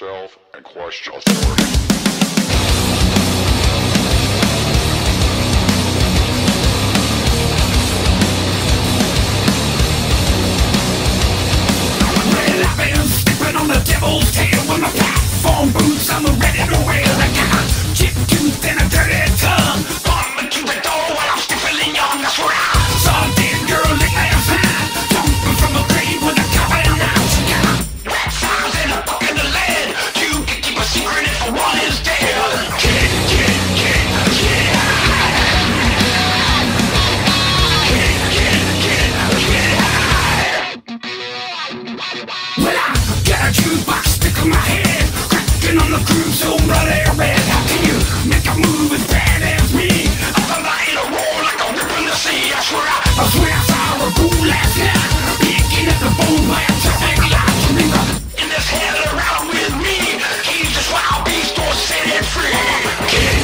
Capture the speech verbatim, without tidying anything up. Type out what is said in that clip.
yourself and question authority. Well, I've been stepping on the devil's tail with my platform boots. I'm ready to wail. I got a chip tooth and a dirty tongue. Coming to the door while I'm stiffly young. That's where I saw a dead girl lit last night, jumping from a grave with a coffin knife. She got a rat flies and a buck in the lead. You can keep a secret if one is dead. Kid, kid, kid, kid. Kid, kid, kid, kid. Well, I got a jukebox stick in my head, cracking on the groove so bloody red. How can you make a move as bad as me? I'm a lion, a roar like a rip in the sea. I swear I, I swear I saw a bull last night, picking at the bone by a traffic light. Remember, in this hell around with me, he's just wild beast or set it free. Kid,